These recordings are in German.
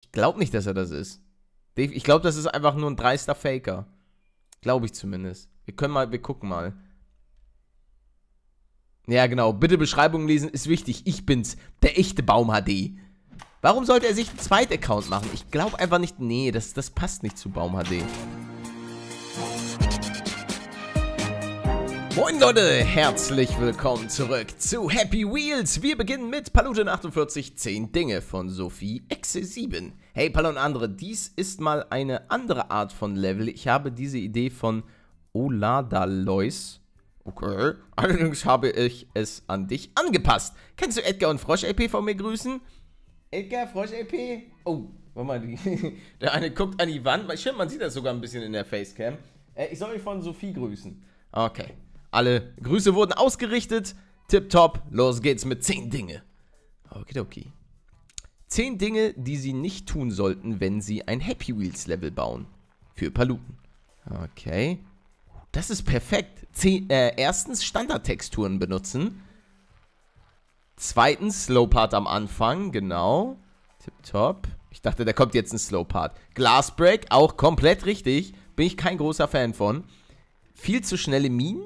Ich glaube nicht, dass er das ist. Ich glaube, das ist einfach nur ein dreister Faker. Glaube ich zumindest. Wir gucken mal. Ja, genau. Bitte Beschreibung lesen, ist wichtig. Ich bin's, der echte Baum HD. Warum sollte er sich einen zweiten Account machen? Ich glaube einfach nicht. Nee, das passt nicht zu Baum HD. Moin Leute, herzlich willkommen zurück zu Happy Wheels. Wir beginnen mit Paluten 48, 10 Dinge von Sophie Exe 7. Hey Pal und andere, dies ist mal eine andere Art von Level. Ich habe diese Idee von Oladalois. Okay, allerdings habe ich es an dich angepasst. Kannst du Edgar und Frosch-LP von mir grüßen? Edgar, Frosch-LP? Oh, warte mal, der eine guckt an die Wand. Stimmt, man sieht das sogar ein bisschen in der Facecam. Ich soll mich von Sophie grüßen. Okay. Alle Grüße wurden ausgerichtet. Tipptopp, los geht's mit 10 Dinge. Okidoki. 10 Dinge, die Sie nicht tun sollten, wenn Sie ein Happy Wheels Level bauen. Für Paluten. Okay. Das ist perfekt. Erstens Standardtexturen benutzen. Zweitens Slow Part am Anfang, genau. Tipptopp. Ich dachte, da kommt jetzt ein Slow Part. Glass Break, auch komplett richtig. Bin ich kein großer Fan von. Viel zu schnelle Minen.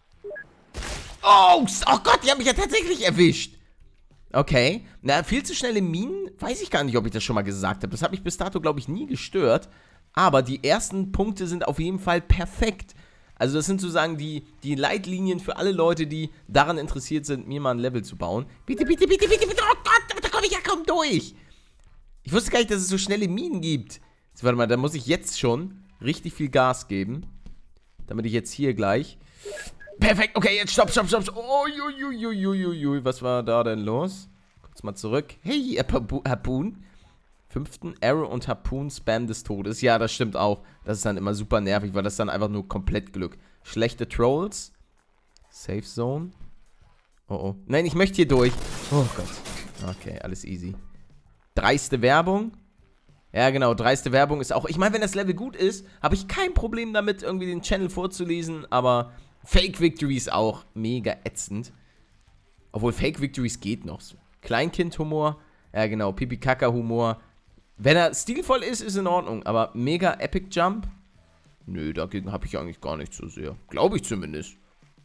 Oh Gott, die haben mich ja tatsächlich erwischt. Okay. Na, viel zu schnelle Minen, weiß ich gar nicht, ob ich das schon mal gesagt habe. Das hat mich bis dato, glaube ich, nie gestört. Aber die ersten Punkte sind auf jeden Fall perfekt. Also das sind sozusagen die Leitlinien für alle Leute, die daran interessiert sind, mir mal ein Level zu bauen. Bitte, bitte, bitte, bitte, bitte. Oh Gott, da komme ich ja kaum durch. Ich wusste gar nicht, dass es so schnelle Minen gibt. Jetzt, warte mal, da muss ich jetzt schon richtig viel Gas geben. Damit ich jetzt hier gleich... Perfekt, okay, jetzt stopp. Oh, was war da denn los? Kurz mal zurück. Hey, Harpoon. 5. Arrow und Harpoon Spam des Todes. Ja, das stimmt auch. Das ist dann immer super nervig, weil das dann einfach nur komplett Glück. Schlechte Trolls. Safe Zone. Oh. Nein, ich möchte hier durch. Oh Gott. Okay, alles easy. Dreiste Werbung. Ja, genau, dreiste Werbung ist auch... Ich meine, wenn das Level gut ist, habe ich kein Problem damit, irgendwie den Channel vorzulesen, aber Fake Victories auch mega ätzend. Obwohl Fake Victories geht noch. Kleinkind-Humor, ja genau, Pipi-Kaka-Humor. Wenn er stilvoll ist, ist in Ordnung, aber mega Epic Jump? Nö, dagegen habe ich eigentlich gar nicht so sehr. Glaube ich zumindest.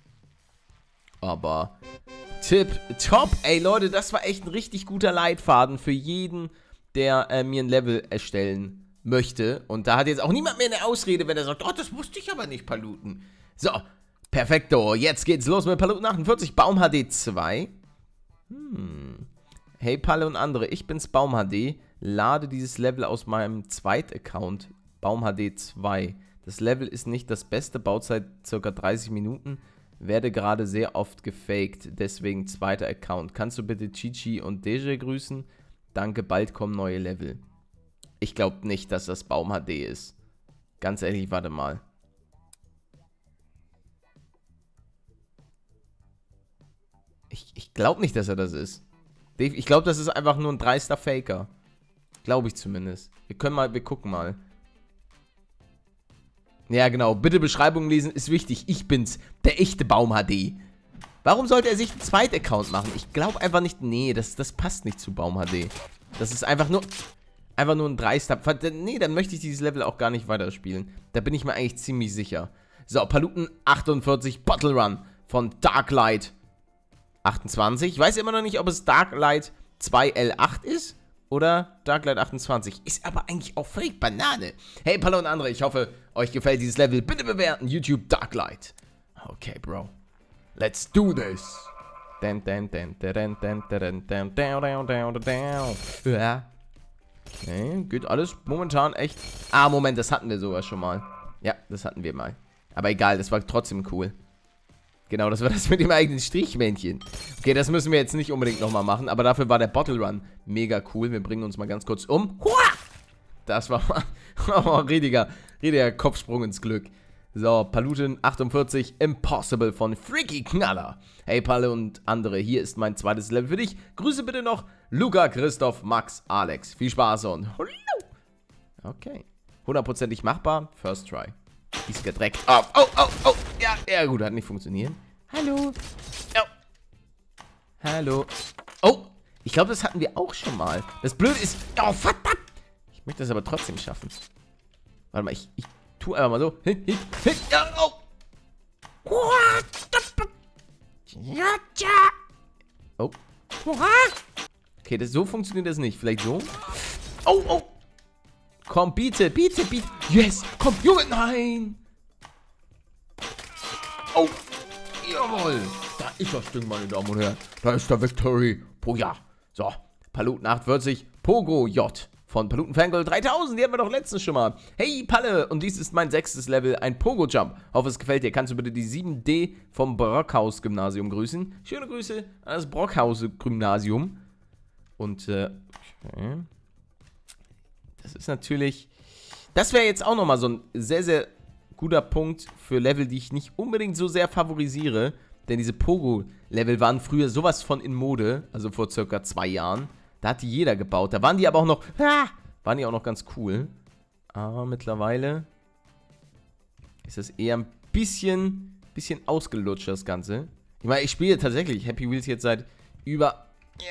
Aber Tipp, top, ey Leute, das war echt ein richtig guter Leitfaden für jeden, der mir ein Level erstellen möchte. Und da hat jetzt auch niemand mehr eine Ausrede, wenn er sagt, oh, das wusste ich aber nicht, Paluten. So, perfekto. Jetzt geht's los mit Paluten 48, Baum HD 2. Hey Palle und andere, ich bin's Baum HD. Lade dieses Level aus meinem Zweit-Account, Baum HD 2. Das Level ist nicht das beste, Bauzeit ca. 30 Minuten. Werde gerade sehr oft gefaked, deswegen zweiter Account. Kannst du bitte Chichi und Deje grüßen? Danke, bald kommen neue Level. Ich glaube nicht, dass das Baum HD ist. Ganz ehrlich, warte mal. Ich glaube nicht, dass er das ist. Ich glaube, das ist einfach nur ein dreister Faker. Glaube ich zumindest. Wir gucken mal. Ja, genau. Bitte Beschreibung lesen, ist wichtig. Ich bin's, der echte Baum HD. Warum sollte er sich einen zweiten Account machen? Ich glaube einfach nicht. Nee, das passt nicht zu Baum HD. Das ist einfach nur ein dreister... Nee, dann möchte ich dieses Level auch gar nicht weiterspielen. Da bin ich mir eigentlich ziemlich sicher. So, Paluten 48 Bottle Run von Darklight 28. Ich weiß immer noch nicht, ob es Darklight 2L8 ist oder Darklight 28. Ist aber eigentlich auch völlig Banane. Hey, Palo und andere, ich hoffe, euch gefällt dieses Level. Bitte bewerten. YouTube Darklight. Okay, Bro. Let's do this. Ja. Okay, geht alles momentan echt... Ah, Moment, das hatten wir sogar schon mal. Ja, das hatten wir mal. Aber egal, das war trotzdem cool. Genau, das war das mit dem eigenen Strichmännchen. Okay, das müssen wir jetzt nicht unbedingt nochmal machen, aber dafür war der Bottle Run mega cool. Wir bringen uns mal ganz kurz um. Das war mal riesiger Kopfsprung ins Glück. So, Paluten 48, Impossible von Freaky Knaller. Hey Palle und andere, hier ist mein zweites Level für dich. Grüße bitte noch Luca, Christoph, Max, Alex. Viel Spaß und hallo. Okay, 100%ig machbar. First try. Ist gedreckt. Oh. Ja, gut, hat nicht funktioniert. Hallo. Oh. Hallo. Oh, ich glaube, das hatten wir auch schon mal. Das Blöde ist... Oh, verdammt. Ich möchte das aber trotzdem schaffen. Warte mal, ich tue einfach mal so. Ja, oh. Oh. Okay, so funktioniert das nicht. Vielleicht so? Oh, oh. Komm, biete. Yes, komm, Junge, nein. Oh, jawohl. Da ist das Ding, meine Damen und Herren. Da ist der Victory. Poja. So, Paluten 48, Pogo J von Paluten Fangirl 3000. Die hatten wir doch letztens schon mal. Hey, Palle. Und dies ist mein 6. Level, ein Pogo Jump. Hoffe, es gefällt dir. Kannst du bitte die 7D vom Brockhaus-Gymnasium grüßen? Schöne Grüße an das Brockhaus-Gymnasium. Und, okay. Das ist natürlich... Das wäre jetzt auch nochmal so ein sehr, sehr guter Punkt für Level, die ich nicht unbedingt so sehr favorisiere. Denn diese Pogo-Level waren früher sowas von in Mode. Also vor circa 2 Jahren. Da hat die jeder gebaut. Da waren die aber auch noch... waren die auch noch ganz cool. Aber mittlerweile ist das eher ein bisschen ausgelutscht, das Ganze. Ich meine, ich spiele tatsächlich Happy Wheels jetzt seit über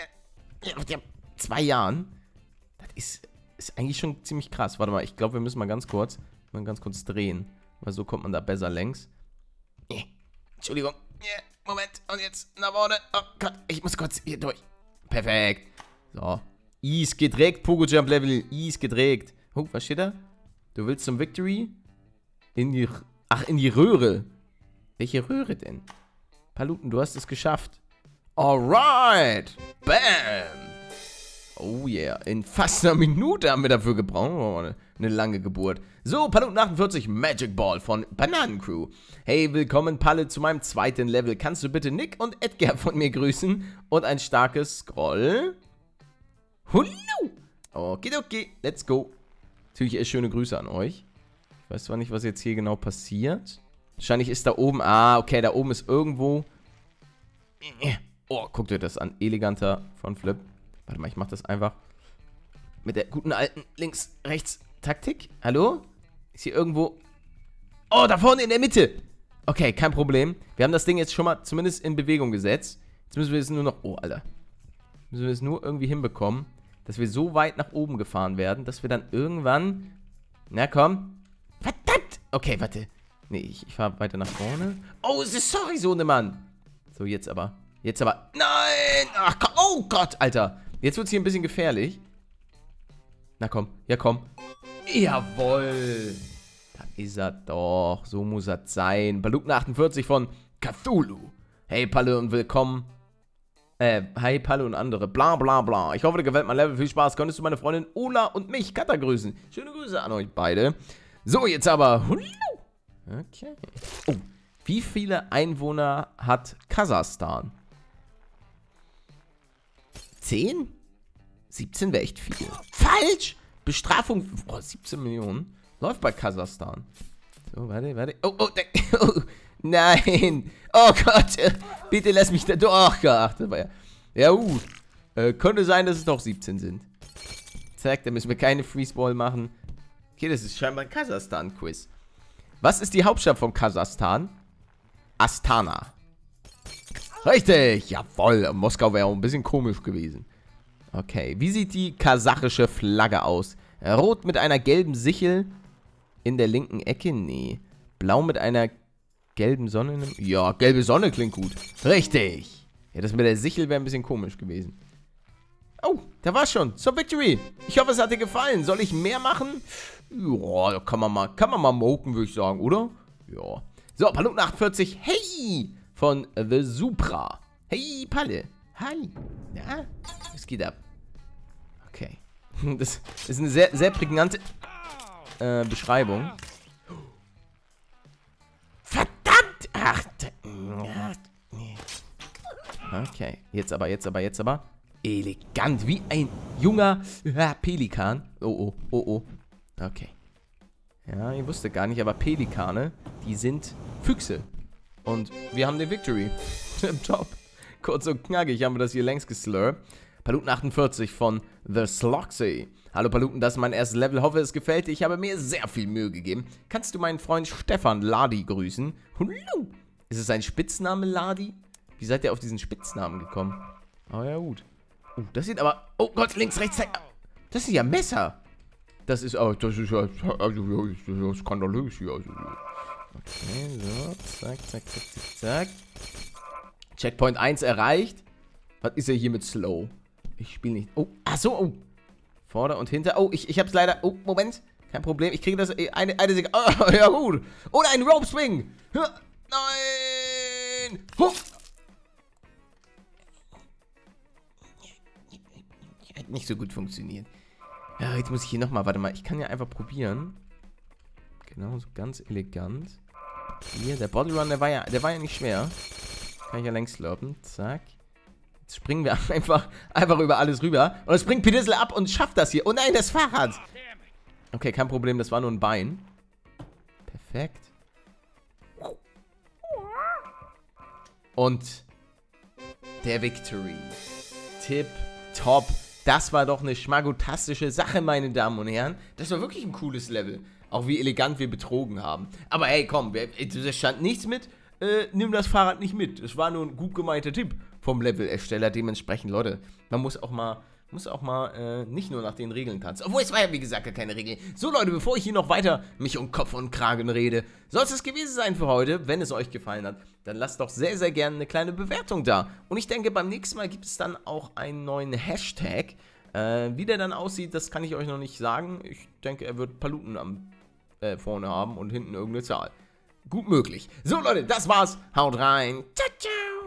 2 Jahren. Das ist eigentlich schon ziemlich krass. Warte mal, ich glaube, wir müssen mal ganz kurz drehen. Weil so kommt man da besser längs. Entschuldigung. Moment. Und jetzt nach vorne. Oh Gott, ich muss kurz hier durch. Perfekt. So. Is gedreckt, Pogo Jump Level. Is gedreckt. Oh, was steht da? Du willst zum Victory? In die Röhre. Welche Röhre denn? Paluten, du hast es geschafft. Alright. Bam. Oh yeah. In fast einer Minute haben wir dafür gebraucht. Oh, eine lange Geburt. So, Paluten 48, Magic Ball von Bananencrew. Hey, willkommen, Palle, zu meinem 2. Level. Kannst du bitte Nick und Edgar von mir grüßen? Und ein starkes Scroll. Hullo. Okay, let's go. Natürlich schöne Grüße an euch. Ich weiß zwar nicht, was jetzt hier genau passiert. Wahrscheinlich ist da oben... okay, da oben ist irgendwo... Oh, guckt euch das an. Eleganter Frontflip. Warte mal, ich mach das einfach mit der guten alten Links-Rechts-Taktik. Hallo? Ist hier irgendwo... Oh, da vorne in der Mitte. Okay, kein Problem. Wir haben das Ding jetzt schon mal zumindest in Bewegung gesetzt. Jetzt müssen wir es nur noch... Oh, Alter. Müssen wir es nur irgendwie hinbekommen, dass wir so weit nach oben gefahren werden, dass wir dann irgendwann... Na komm. Verdammt! Okay, warte. Nee, ich fahre weiter nach vorne. Oh, sorry, Sohnemann. So, jetzt aber. Nein! Ach, oh Gott, Alter. Jetzt wird es hier ein bisschen gefährlich. Na komm. Ja, komm. Jawohl. Da ist er doch. So muss er sein. Paluten 48 von Cthulhu. Hey, Palle und willkommen. Hi, Palle und andere. Bla, bla, bla. Ich hoffe, dir gefällt mein Level. Viel Spaß. Könntest du meine Freundin Ola und mich, Katha, grüßen? Schöne Grüße an euch beide. So, jetzt aber. Okay. Oh, wie viele Einwohner hat Kasachstan? 10? 17 wäre echt viel. Falsch! Bestrafung. Oh, 17 Millionen. Läuft bei Kasachstan. So, warte. Oh, nein. Oh Gott. Bitte lass mich da durch. Oh Gott. Das war ja. Ja, gut. Könnte sein, dass es doch 17 sind. Zack, da müssen wir keine Freezeball machen. Okay, das ist scheinbar ein Kasachstan-Quiz. Was ist die Hauptstadt von Kasachstan? Astana. Richtig, jawohl. Moskau wäre auch ein bisschen komisch gewesen. Okay, wie sieht die kasachische Flagge aus? Rot mit einer gelben Sichel in der linken Ecke? Nee. Blau mit einer gelben Sonne? Ja, gelbe Sonne klingt gut. Richtig. Ja, das mit der Sichel wäre ein bisschen komisch gewesen. Oh, da war's schon. Zur Victory. Ich hoffe, es hat dir gefallen. Soll ich mehr machen? Ja, kann man mal moken, würde ich sagen, oder? Ja. So, Paluten 48. Hey! Von The Supra. Hey, Palle. Hi. Ja, was geht ab? Okay. Das ist eine sehr, sehr prägnante Beschreibung. Verdammt! Ach, okay. Jetzt aber. Elegant, wie ein junger Pelikan. Oh. Okay. Ja, ich wusste gar nicht, aber Pelikane, die sind Füchse. Und wir haben den Victory. Top. Kurz und knackig haben wir das hier längst geslurpt. Paluten 48 von The Sloxy. Hallo Paluten, das ist mein erstes Level. Hoffe, es gefällt dir. Ich habe mir sehr viel Mühe gegeben. Kannst du meinen Freund Stefan Ladi grüßen? Hallo. Ist es ein Spitzname, Ladi? Wie seid ihr auf diesen Spitznamen gekommen? Oh ja, gut. Oh, das sieht aber... Oh Gott, links, rechts, das sind ja Messer. Das ist ja, also, das ist skandalös hier. Also. Okay, so, zack, zack, zack, zack, zack. Checkpoint 1 erreicht. Was ist er hier mit Slow? Ich spiele nicht. Oh, ach so, oh. Vorder- und hinter. Oh, ich hab's leider. Oh, Moment. Kein Problem. Ich kriege das eine Sekunde. Oh, ja, gut. Oder ein Rope Swing. Nein. Huh. Hat nicht so gut funktioniert. Ja, jetzt muss ich hier nochmal. Warte mal. Ich kann ja einfach probieren. Genau, so ganz elegant. Hier, der Bodyrun, der war ja nicht schwer. Kann ich ja längst slurpen. Zack. Jetzt springen wir einfach über alles rüber. Und es springt Pedissel ab und schafft das hier. Oh nein, das Fahrrad. Okay, kein Problem, das war nur ein Bein. Perfekt. Und der Victory. Tip top. Das war doch eine schmagotastische Sache, meine Damen und Herren. Das war wirklich ein cooles Level. Auch wie elegant wir betrogen haben. Aber hey, komm, da stand nichts mit. Nimm das Fahrrad nicht mit. Es war nur ein gut gemeinter Tipp vom Level-Ersteller. Dementsprechend, Leute, man muss auch mal nicht nur nach den Regeln tanzen. Obwohl, es war ja, wie gesagt, gar keine Regel. So, Leute, bevor ich hier noch weiter mich um Kopf und Kragen rede, soll es das gewesen sein für heute. Wenn es euch gefallen hat, dann lasst doch sehr, sehr gerne eine kleine Bewertung da. Und ich denke, beim nächsten Mal gibt es dann auch einen neuen Hashtag. Wie der dann aussieht, das kann ich euch noch nicht sagen. Ich denke, er wird Paluten vorne haben und hinten irgendeine Zahl. Gut möglich. So, Leute, das war's. Haut rein. Ciao, ciao.